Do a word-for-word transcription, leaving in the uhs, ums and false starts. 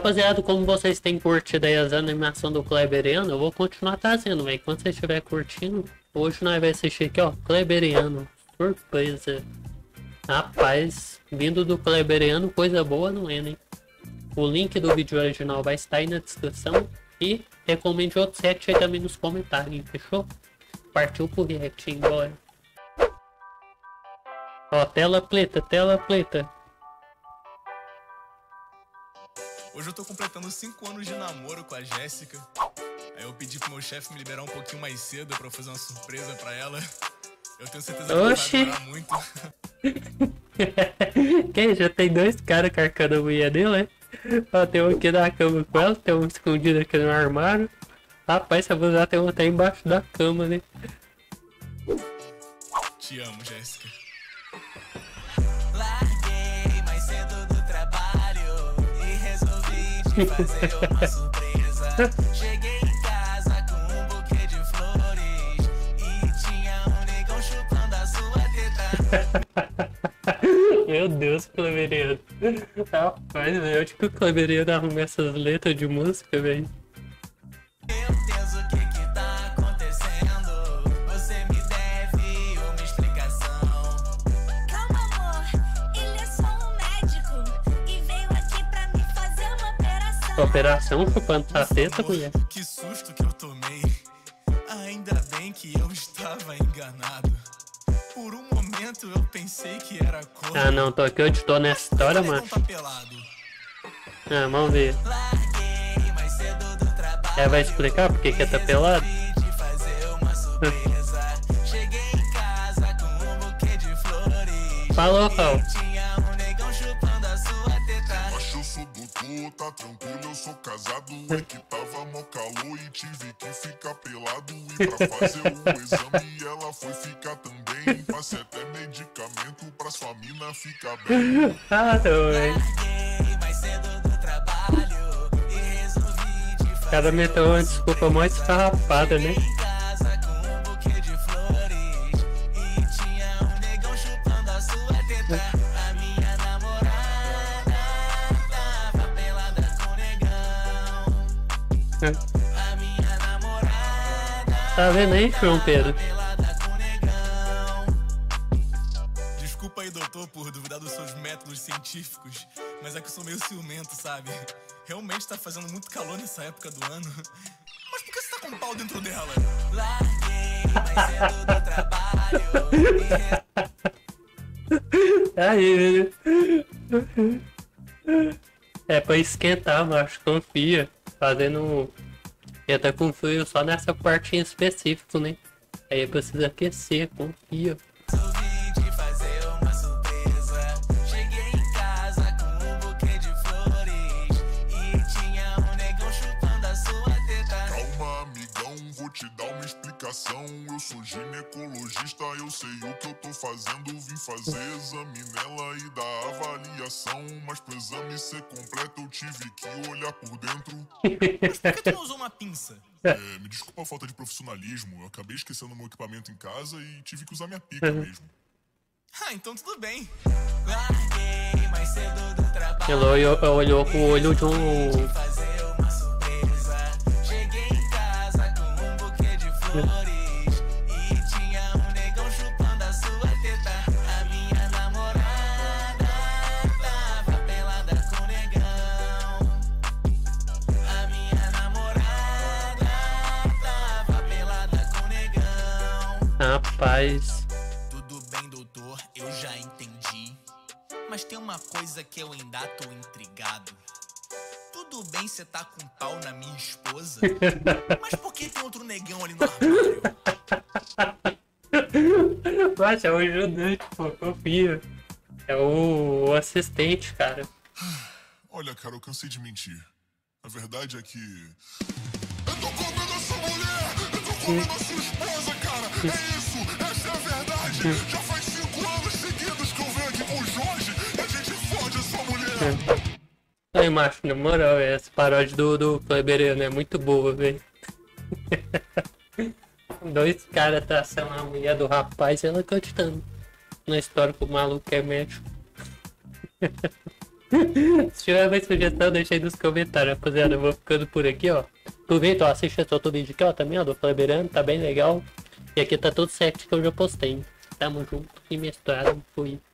rapaziada, como vocês têm curtido aí as animações do Kleberiano, eu vou continuar trazendo, velho. Quando vocês estiverem curtindo, hoje nós vamos assistir aqui, ó, Kleberiano. Surpresa. Rapaz, vindo do Kleberiano, coisa boa não é, né? O link do vídeo original vai estar aí na descrição. E recomende outro set aí também nos comentários, fechou? Partiu pro react, embora. Ó, tela preta, tela preta. Hoje eu tô completando cinco anos de namoro com a Jéssica. Aí eu pedi pro meu chefe me liberar um pouquinho mais cedo pra eu fazer uma surpresa pra ela. Eu tenho certeza que Oxi. vai durar muito. Quem? Já tem dois caras carcando a mulher dele, né? Ó, tem um aqui na cama com ela, tem um escondido aqui no armário. Rapaz, essa blusa tem um até embaixo da cama, né? Te amo, Jéssica. Larguei mais cedo do trabalho e resolvi te fazer uma surpresa. Cheguei em casa com um buquê de flores e tinha um negão chupando a sua teta. Meu Deus, Kleberiano. Rapaz, velho, onde que o Kleberiano arruma essas letras de música, velho? Meu Deus, o que que tá acontecendo? Você me deve uma explicação. Calma, amor, ele é só um médico e veio aqui pra me fazer uma operação. Operação chupando a teta, Amor, mulher. que susto que eu tomei. Ainda bem que eu estava enganado. Por um momento eu pensei que era cor. Ah não, tô aqui, eu tô nessa história, Ele não macho. tá pelado. Ah, vamos ver. Larguei mais cedo do trabalho. Ela vai explicar por que que tá pelado? Resolvi te fazer uma surpresa. Cheguei em casa com um buquê de flores. Falou, Raul. E tinha um negão chupando a sua teta. Mas eu sou doutor, tá tranquilo, eu sou casado. É que tava mó calor e tive que ficar pelado. E pra fazer o exame ela foi ficar também. Passei até medicamento pra sua mina ficar bem. Ah, não, velho. Larguei mais cedo do trabalho e resolvi te fazer O cara meteu uma desculpa mais esfarrapada, né? em casa com um buquê de flores e tinha um negão chupando a sua teta. A minha namorada tava pelada com o negão. A minha namorada Tá vendo aí, João Pedro? pelada com o negão. Desculpa aí, doutor, por duvidar dos seus métodos científicos, mas é que eu sou meio ciumento, sabe? Realmente tá fazendo muito calor nessa época do ano. Mas por que você tá com um pau dentro dela? Larguei mais cedo do trabalho e Aí, velho. É pra esquentar, macho, confia. Fazendo. Entra com frio só nessa partinha específica, né? Aí precisa aquecer, confia. resolvi te fazer uma surpresa. Cheguei em casa com um buquê de flores e tinha um negão chupando a sua teta. Calma, amigão, vou te dar uma explicação. Eu sou ginecologista, eu sei o que eu tô fazendo. Vim fazer exame nela e dar avaliação. Mas pro exame ser completo eu tive que olhar por dentro. Mas por que tu não usou uma pinça? É, me desculpa a falta de profissionalismo. Eu acabei esquecendo meu equipamento em casa e tive que usar minha pica mesmo. Ah, então tudo bem. Larguei mais cedo do trabalho. Ela olhou, olhou com o olho de um. Fazer uma surpresa. Cheguei em casa com um buquê de flores e tinha um negão chupando a sua teta. A minha namorada tava pelada com o negão. A minha namorada tava pelada com o negão. Rapaz. Tudo bem, doutor, eu já entendi. Mas tem uma coisa que eu ainda tô intrigado. Tudo bem cê tá com pau na minha esposa, mas por que tem outro negão ali no armário? Mas é o ajudante, pô, confia. É o, o assistente, cara. Olha, cara, eu cansei de mentir. A verdade é que... Eu tô comendo a sua mulher! Eu tô comendo a sua esposa, cara! É isso! Essa é a verdade! Já faz cinco anos seguidos que eu venho aqui com o Jorge e a gente fode a sua mulher! Aí, macho, na moral, essa paródia do, do Kleberiano é muito boa, velho. Dois caras traçando a mulher do rapaz e ela cantando. Na história que o maluco é médico. Se tiver mais sugestão, deixa aí nos comentários, rapaziada. Eu vou ficando por aqui, ó. Aproveita, ó, assiste esse outro vídeo aqui, ó, também, ó, do Kleberano, tá bem legal. E aqui tá tudo certo que eu já postei. Tamo junto e misturado, fui.